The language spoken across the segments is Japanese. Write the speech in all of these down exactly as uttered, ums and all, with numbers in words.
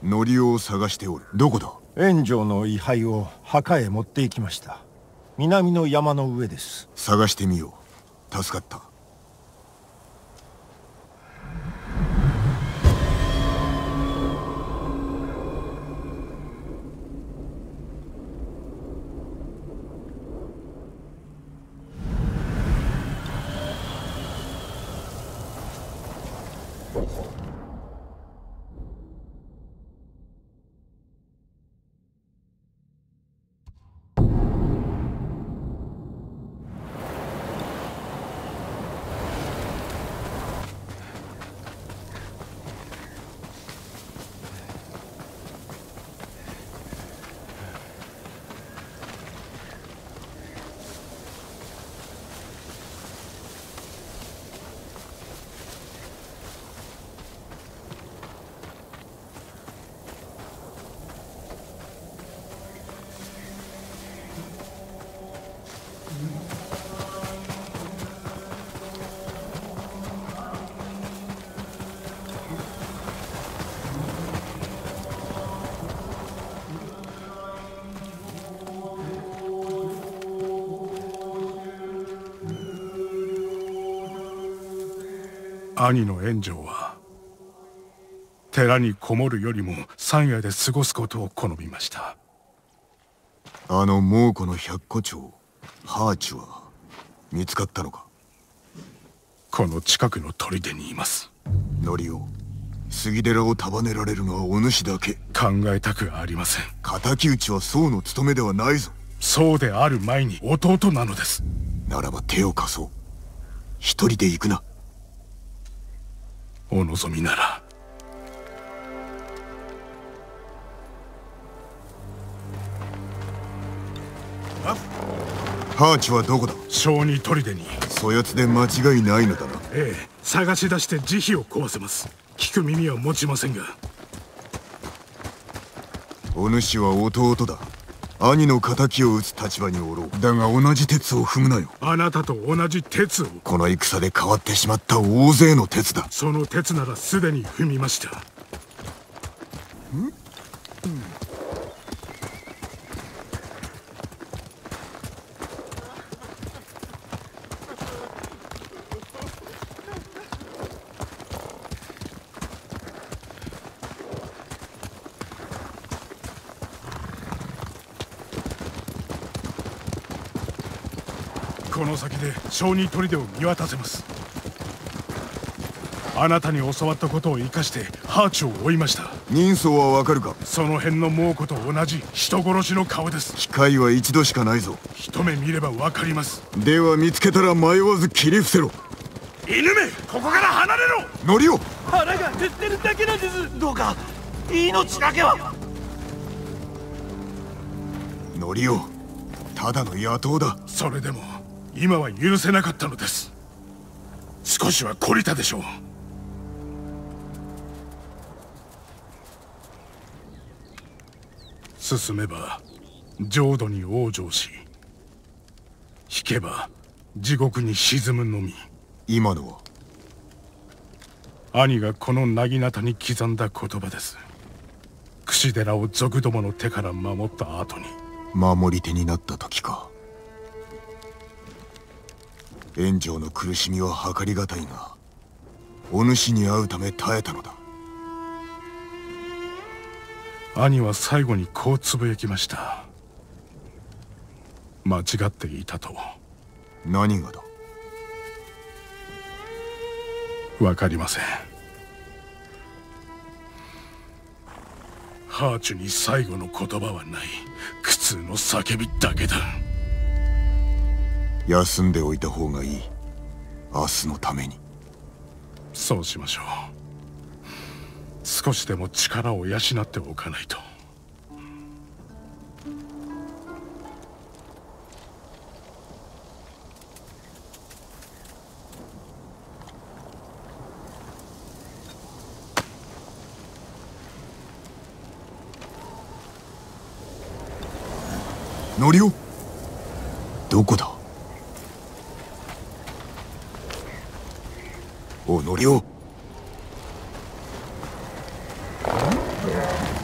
ノリオを探しておる。どこだ？ 炎上の位牌を墓へ持って行きました。南の山の上です。 探してみよう。助かった。 兄の炎上は寺にこもるよりも山野で過ごすことを好みました。 あの猛虎の百虎長ハーチは見つかったのか？ この近くの砦にいます。 ノリオ、杉寺を束ねられるのはお主だけ。 考えたくありません。 敵討ちは僧の務めではないぞ。 そうである前に弟なのです。 ならば手を貸そう。一人で行くな。 お望みなら。 ハーチはどこだ？ 小児砦に。 そやつで間違いないのだな。 ええ、探し出して慈悲を壊せます。聞く耳は持ちませんが。 お主は弟だ。兄の敵を討つ立場におろう。だが同じ鉄を踏むなよ。 あなたと同じ鉄を。 この戦で変わってしまった大勢の鉄だ。 その鉄ならすでに踏みました。ん、うん、この先で小児砦を見渡せます。あなたに教わったことを生かしてハーチを追いました。 人相はわかるか？ その辺の猛虎と同じ人殺しの顔です。 機会は一度しかないぞ。 一目見ればわかります。 では見つけたら迷わず切り伏せろ。 犬め、ここから離れろ。 ノリオ、 腹が減ってるだけなんです。どうか命だけは。 ノリオ、ただの野党だ。 それでも今は許せなかったのです。少しは懲りたでしょう。進めば浄土に往生し、引けば地獄に沈むのみ。 今のは兄がこの薙刀に刻んだ言葉です。櫛寺を賊どもの手から守った後に。 守り手になった時か。炎上の苦しみは計りがたいが、お主に会うため耐えたのだ。 兄は最後にこうつぶやきました。間違っていたと。 何がだ？ わかりません。ハーチュに最後の言葉はない。苦痛の叫びだけだ。 休んでおいた方がいい。明日のために。 そうしましょう。少しでも力を養っておかないと。 ノリオ、どこだ？おノリオ。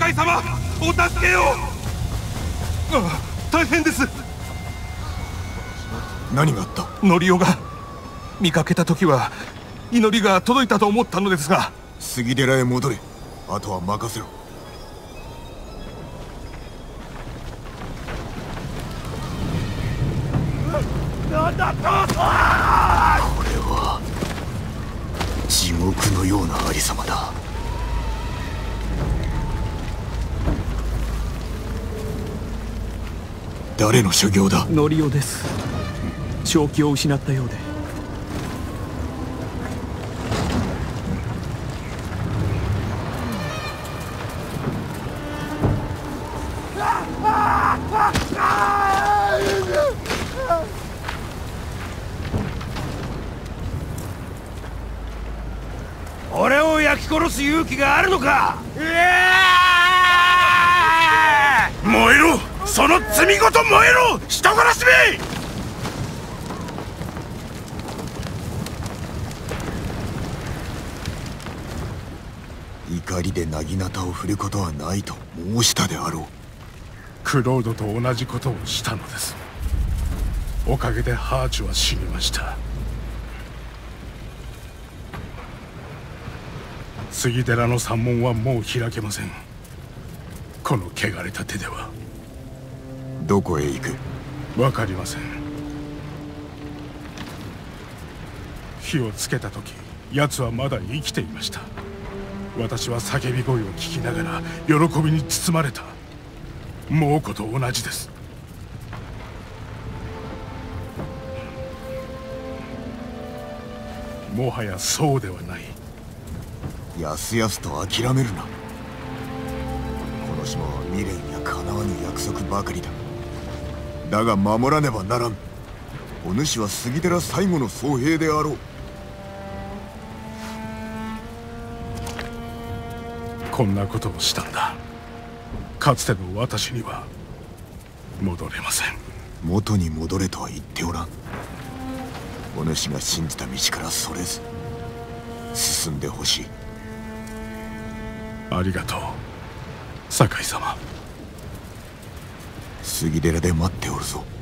酒井様、お助けを。 ああ、大変です。 何があった？ ノリオが見かけた時は祈りが届いたと思ったのですが。 杉寺へ戻れ。あとは任せろ。 なんだと。これは地獄のようなありさまだ。誰の修行だ？ ノリオです。正気を失ったようで。 俺を焼き殺す勇気があるのか？ 燃えろ、その罪ごと燃えろ、人殺しめ！ 怒りで薙刀を振ることはないと申したであろう。 クロードと同じことをしたのです。おかげでハーチュは死にました。杉寺の山門はもう開けません。この汚れた手では。 どこへ行く？ わかりません。火をつけた時、奴はまだ生きていました。私は叫び声を聞きながら喜びに包まれた。猛虎と同じです。もはやそうではない。 やすやすと諦めるな。この島は未練や叶わぬ約束ばかりだ。だが守らねばならん。お主は杉寺最後の僧兵であろう。 こんなことをしたんだ。かつての私には戻れません。 元に戻れとは言っておらん。お主が信じた道からそれず進んでほしい。 ありがとう、酒井様。 杉寺で待っておるぞ。